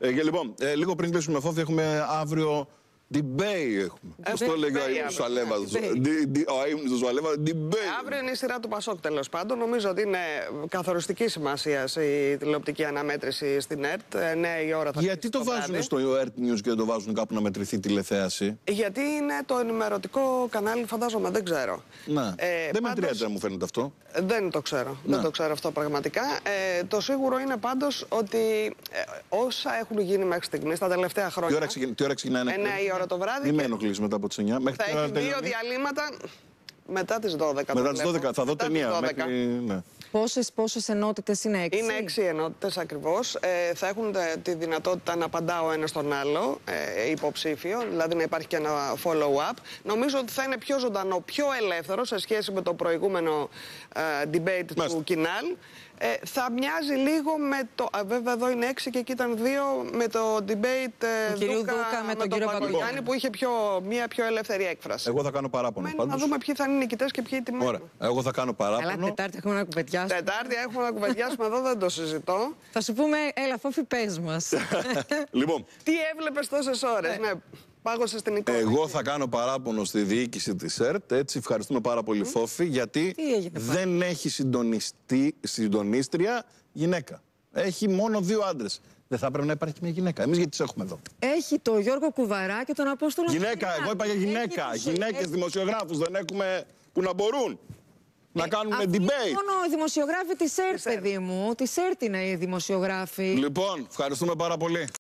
Λοιπόν, λίγο πριν κλείσουμε φόβη, έχουμε αύριο debate. Πώς το έλεγα ο Σουαλέβα. Ο αείμνης του Σουαλέβα, debate. Αύριο είναι η σειρά του Πασόκ, τέλος πάντων. Νομίζω ότι είναι καθοριστική σημασία η τηλεοπτική αναμέτρηση στην ΕΡΤ. 9 η ώρα θα. Γιατί το βάζουν στο ΕΡΤ News και δεν το βάζουν κάπου να μετρηθεί τηλεθέαση? Γιατί είναι το ενημερωτικό κανάλι, φαντάζομαι, δεν ξέρω. Να. Δεν μετριέται, μου φαίνεται αυτό. Δεν το ξέρω. Δεν το ξέρω αυτό πραγματικά. Το σίγουρο είναι πάντως ότι όσα έχουν γίνει μέχρι στιγμής τα τελευταία χρόνια. Τι ώρα ξεκινάει? 9 η ώρα το βράδυ. Μην με ενοχλείς μετά από τις 9. Θα έχει 2 διαλύματα μετά τις 12. Μετά τις 12 θα δω ταινία. Ναι. Πόσες ενότητες είναι? 6? Είναι 6 ενότητες ακριβώς. Θα έχουν τη δυνατότητα να απαντά ο ένας τον άλλο υποψήφιο, δηλαδή να υπάρχει και ένα follow-up. Νομίζω ότι θα είναι πιο ζωντανό, πιο ελεύθερο σε σχέση με το προηγούμενο debate του Κινάλ. Θα μοιάζει λίγο με το. Βέβαια, εδώ είναι 6 και εκεί ήταν 2 με το debate του Δούκα με τον κύριο Παπαγιάννη, που είχε μια πιο ελεύθερη έκφραση. Εγώ θα κάνω παράπονο. Να δούμε ποιοι θα είναι οι νικητές και ποιοι οι τιμμένοι. Ωραία. Εγώ θα κάνω παράπονο. Αλλά Τετάρτη έχουμε να κουβεντιάσουμε. Τετάρτη έχουμε να κουβεντιάσουμε, εδώ δεν το συζητώ. Θα σου πούμε, έλα, Φόφη, πες μας. Λοιπόν. Τι έβλεπες τόσες ώρες? Ναι. Πάγωσε στην εικόνα. Εγώ θα κάνω παράπονο στη διοίκηση της ΕΡΤ. Έτσι, ευχαριστούμε πάρα πολύ, Φόφη, γιατί δεν έχει συντονίστρια γυναίκα. Έχει μόνο 2 άντρες. Δεν θα πρέπει να υπάρχει μια γυναίκα? Εμείς γιατί τις έχουμε εδώ? Έχει το Γιώργο Κουβαρά και τον Απόστολο. Γυναίκα, εγώ είπα για γυναίκα. Γυναίκες δημοσιογράφους δεν έχουμε που να μπορούν να κάνουμε debate. Μόνο οι δημοσιογράφοι της ΕΡΤ, παιδί μου. Της ΕΡΤ είναι οι δημοσιογράφοι. Λοιπόν, ευχαριστούμε πάρα πολύ.